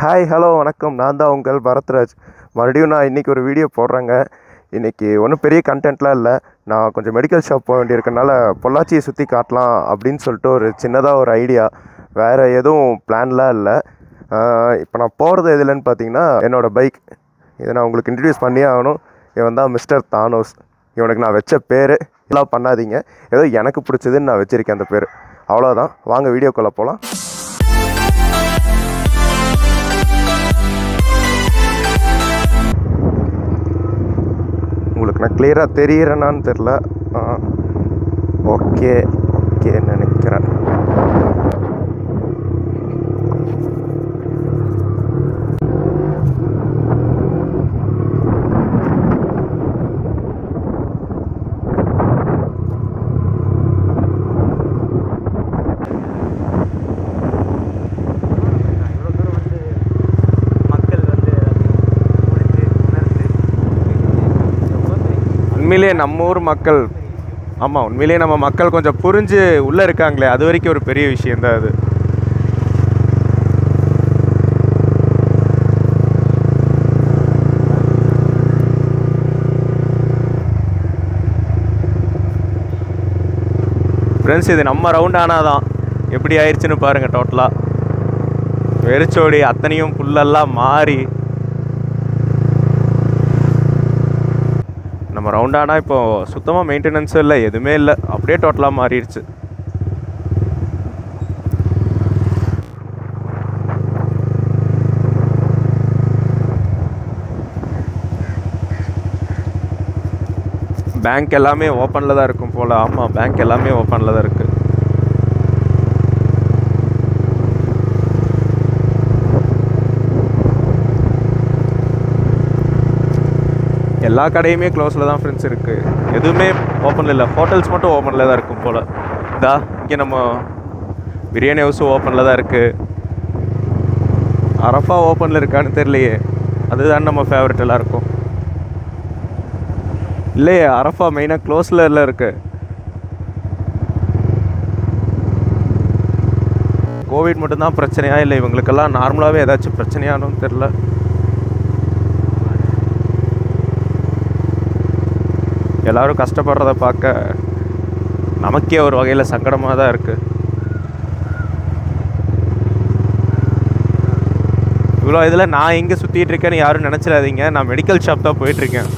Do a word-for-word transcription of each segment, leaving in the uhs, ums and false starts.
Hi hello வணக்கம். நான் தான் உங்கள் பரத்ராஜ். மறுபடியும் நான் இன்றைக்கி ஒரு வீடியோ போடுறேங்க. இன்றைக்கி ஒன்றும் பெரிய கண்டென்ட்லாம் இல்லை. நான் கொஞ்சம் மெடிக்கல் ஷாப் போக வேண்டியிருக்கனால பொள்ளாச்சியை சுற்றி காட்டலாம் அப்படின்னு சொல்லிட்டு ஒரு சின்னதாக ஒரு ஐடியா, வேறு எதுவும் பிளான்லாம் இல்லை. இப்போ நான் போகிறது எதுலன்னு பார்த்தீங்கன்னா என்னோடய பைக். இதை நான் உங்களுக்கு இன்ட்ரடியூஸ் பண்ணியே ஆகணும். இவன் தான் மிஸ்டர் தானோஸ். இவனுக்கு நான் வச்ச பேர் எல்லாம் பண்ணாதீங்க, ஏதோ எனக்கு பிடிச்சதுன்னு நான் வச்சுருக்கேன் அந்த பேர், அவ்வளோதான். வாங்க வீடியோக்குள்ளே போகலாம். உங்களுக்கு நான் கிளியராக தெரிகிறேனான்னு தெரில. ஓகே ஓகே நினைக்கிறேன். உண்மையிலே நம்ம ஊர் மக்கள், ஆமாம் உண்மையிலே நம்ம மக்கள் கொஞ்சம் புரிஞ்சு உள்ளே இருக்காங்களே, அது வரைக்கும் ஒரு பெரிய விஷயந்தான் அது. ஃப்ரெண்ட்ஸ், இது நம்ம ரவுண்ட் ஆனால் தான் எப்படி ஆயிடுச்சுன்னு பாருங்கள். டோட்டலாக வெறிச்சோடி அத்தனையும் புல்லெல்லாம் மாறி நம்ம ரவுண்டானா இப்போது சுத்தமாக மெயின்டெனன்ஸும் இல்லை, எதுவுமே இல்லை, அப்படியே டோட்டலாக மாறிடுச்சு. பேங்க் எல்லாமே ஓப்பனில் தான் இருக்கும் போல். ஆமாம், பேங்க் எல்லாமே ஓப்பனில் தான் இருக்குது. எல்லா கடையுமே க்ளோஸில் தான் ஃப்ரெண்ட்ஸ் இருக்குது, எதுவுமே ஓப்பனில் இல்லை. ஹோட்டல்ஸ் மட்டும் ஓப்பனில் தான் இருக்கும் போல். இதா இங்கே நம்ம பிரியாணி ஹவுஸும் ஓப்பனில் தான் இருக்குது. அரஃபா ஓப்பனில் இருக்கான்னு தெரியலையே, அதுதான் நம்ம ஃபேவரட் எல்லாருக்கும். இல்லையே, அரஃபா மெயினாக க்ளோஸில் இல்லை இருக்குது. கோவிட் மட்டும்தான் பிரச்சனையா இல்லை இவங்களுக்கெல்லாம் நார்மலாகவே ஏதாச்சும் பிரச்சனையானு தெரில. எல்லோரும் கஷ்டப்படுறத பார்க்க நமக்கே ஒரு வகையில் சங்கடமாக தான் இருக்குது. இவ்வளோ இதில் நான் எங்கே சுற்றிட்டு இருக்கேன்னு யாரும் நினச்சிடாதீங்க, நான் மெடிக்கல் ஷாப் தான் போயிட்டுருக்கேன்.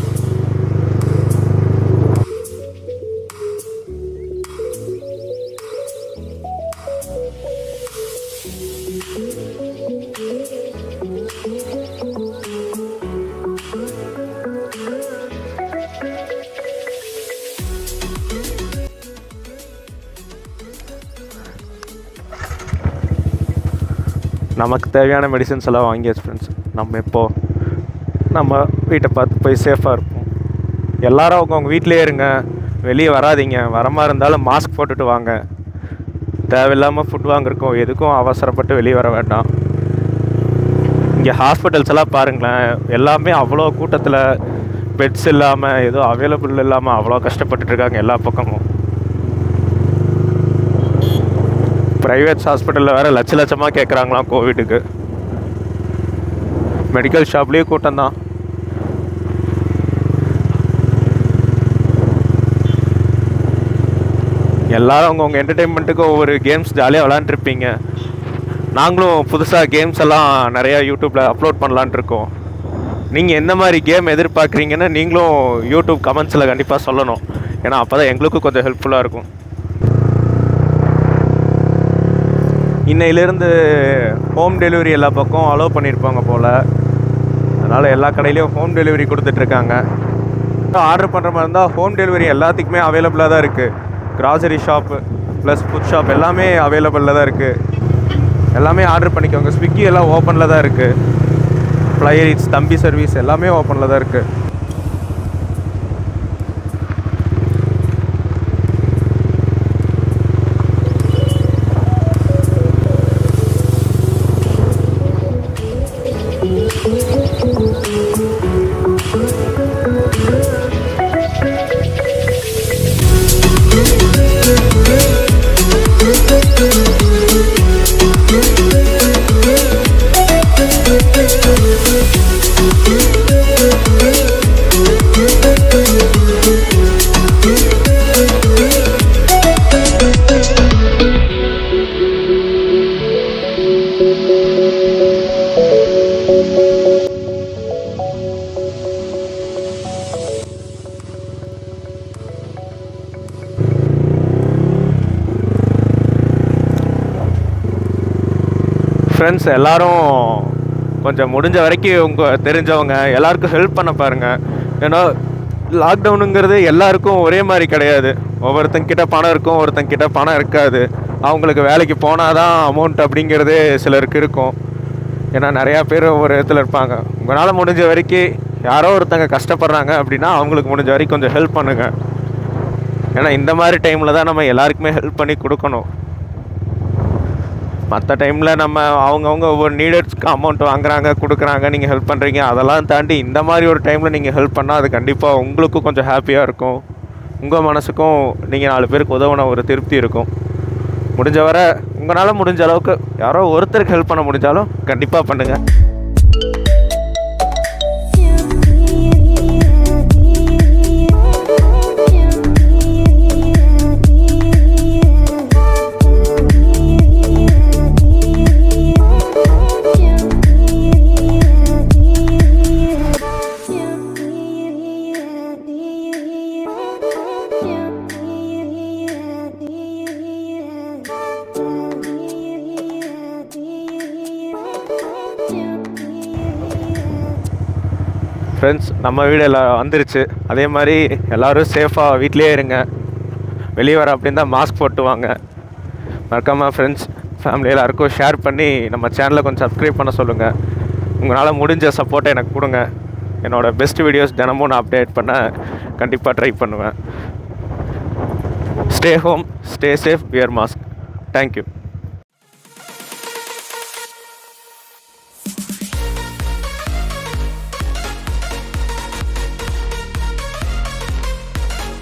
நமக்கு தேவையான மெடிசன்ஸ் எல்லாம் வாங்கியாச்சு ஃப்ரெண்ட்ஸ். நம்ம இப்போது நம்ம வீட்டை பார்த்து போய் சேஃபாக இருப்போம். எல்லோரும் அவங்கவுங்க வீட்டிலே இருங்க, வெளியே வராதிங்க. வரமாக இருந்தாலும் மாஸ்க் போட்டுட்டு வாங்க. தேவையில்லாமல் ஃபுட் வாங்கிருக்கோம், எதுக்கும் அவசரப்பட்டு வெளியே வர வேண்டாம். இங்கே ஹாஸ்பிட்டல்ஸ் எல்லாம் பாருங்களேன், எல்லாமே அவ்வளோ கூட்டத்தில், பெட்ஸ் இல்லாமல், எதுவும் அவைலபிள் இல்லாமல் அவ்வளோ கஷ்டப்பட்டுருக்காங்க எல்லா பக்கமும். ப்ரைவேட் ஹாஸ்பிட்டலில் வேறு லட்ச லட்சமாக கேட்குறாங்களாம் கோவிட்டுக்கு. மெடிக்கல் ஷாப்லேயும் கூட்டம் தான். எல்லோரும் அவங்கவுங்க என்டர்டெயின்மெண்ட்டுக்கு ஒவ்வொரு கேம்ஸ் ஜாலியாக விளாண்டுருப்பீங்க. நாங்களும் புதுசாக கேம்ஸ் எல்லாம் நிறையா யூடியூப்பில் அப்லோட் பண்ணலான் இருக்கோம். நீங்கள் எந்த மாதிரி கேம் எதிர்பார்க்குறீங்கன்னு நீங்களும் யூடியூப் கமெண்ட்ஸில் கண்டிப்பாக சொல்லணும், ஏன்னா அப்போ தான் எங்களுக்கும் கொஞ்சம் ஹெல்ப்ஃபுல்லாக இருக்கும். இன்னையிலேருந்து ஹோம் டெலிவரி எல்லா பக்கம் அலோவ் பண்ணியிருப்பாங்க போல், அதனால் எல்லா கடையிலையும் ஹோம் டெலிவரி கொடுத்துட்ருக்காங்க. ஆர்டர் பண்ணுற மாதிரி இருந்தால் ஹோம் டெலிவரி எல்லாத்துக்குமே அவைலபிளாக தான் இருக்குது. Grocery shop plus food shop எல்லாமே அவைலபிளில் தான் இருக்குது. எல்லாமே ஆர்டர் பண்ணிக்கோங்க. ஸ்விக்கி எல்லாம் ஓப்பனில் தான் இருக்குது. ஃப்ளையர் இட்ஸ், தம்பி சர்வீஸ் எல்லாமே ஓப்பனில் தான் இருக்குது. ஃப்ரெண்ட்ஸ் எல்லோரும் கொஞ்சம் முடிஞ்ச வரைக்கும் உங்கள் தெரிஞ்சவங்க எல்லாருக்கும் ஹெல்ப் பண்ண பாருங்கள். ஏன்னா லாக்டவுனுங்கிறது எல்லாருக்கும் ஒரே மாதிரி கிடையாது. ஒவ்வொருத்தங்கிட்ட பணம் இருக்கும், ஒருத்தங்கிட்ட பணம் இருக்காது. அவங்களுக்கு வேலைக்கு போனால் தான் அமௌண்ட் அப்படிங்கிறதே சிலருக்கு இருக்கும். ஏன்னா நிறையா பேர் ஒரு இடத்துல இருப்பாங்க. உங்களால் முடிஞ்ச வரைக்கும் யாரோ ஒருத்தங்க கஷ்டப்படுறாங்க அப்படின்னா அவங்களுக்கு முடிஞ்ச வரைக்கும் கொஞ்சம் ஹெல்ப் பண்ணுங்கள். ஏன்னா இந்த மாதிரி டைமில் தான் நம்ம எல்லாருக்குமே ஹெல்ப் பண்ணி கொடுக்கணும். மற்ற டைமில் நம்ம அவங்கவுங்க ஒவ்வொரு நீடட்ஸ்க்கு அமௌண்ட் வாங்குறாங்க, கொடுக்குறாங்க, நீங்கள் ஹெல்ப் பண்ணுறீங்க. அதெல்லாம் தாண்டி இந்த மாதிரி ஒரு டைமில் நீங்கள் ஹெல்ப் பண்ணால் அது கண்டிப்பாக உங்களுக்கும் கொஞ்சம் ஹாப்பியாக இருக்கும். உங்கள் மனசுக்கும் நீங்கள் நாலு பேருக்கு உதவுன ஒரு திருப்தி இருக்கும். முடிஞ்ச வர உங்களால் முடிஞ்ச அளவுக்கு யாரோ ஒருத்தருக்கு ஹெல்ப் பண்ண முடிஞ்சாலும் கண்டிப்பாக பண்ணுங்கள். ஃப்ரெண்ட்ஸ், நம்ம வீடு எல்லாம் வந்துருச்சு. அதே மாதிரி எல்லோரும் சேஃபாக வீட்டிலே இருங்க. வெளியே வர அப்படின்னு தான் மாஸ்க் போட்டு வாங்க. மறக்காமல் ஃப்ரெண்ட்ஸ், ஃபேமிலி எல்லாருக்கும் ஷேர் பண்ணி நம்ம சேனலை கொஞ்சம் சப்ஸ்கிரைப் பண்ண சொல்லுங்கள். உங்களால் முடிஞ்ச சப்போர்ட்டை எனக்கு கொடுங்க. என்னோடய பெஸ்ட் வீடியோஸ் தினமும் நான் அப்டேட் பண்ண கண்டிப்பாக ட்ரை பண்ணுவேன். Stay home, stay safe, wear mask. Thank you.